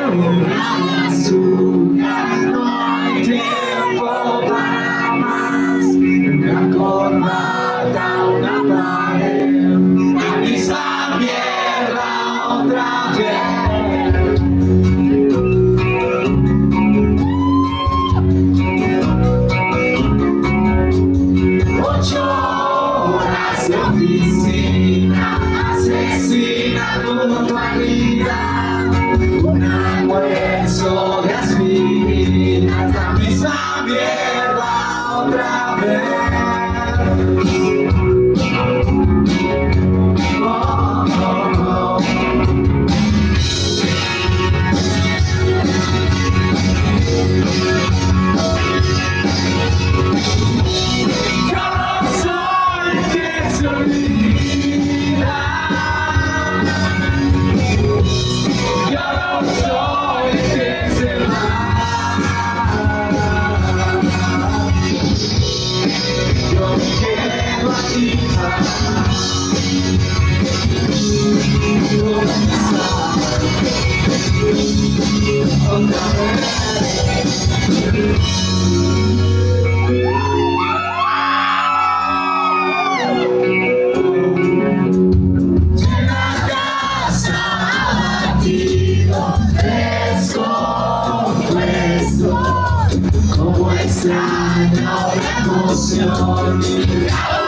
azúcar, no hay tiempo para más. Una corbata, una pared, la misma mierda otra vez. 8 horas de oficina, asesina tu normalidad. Un almuerzo de aspirinas, la misma mierda otra vez. Oh, oh, oh. Yo no soy que se olvida. Yo no soy que se va. Yo me quedo aquí para comenzar otra vez. Llega a casa abatido, descompuesto, como extraño la emoción.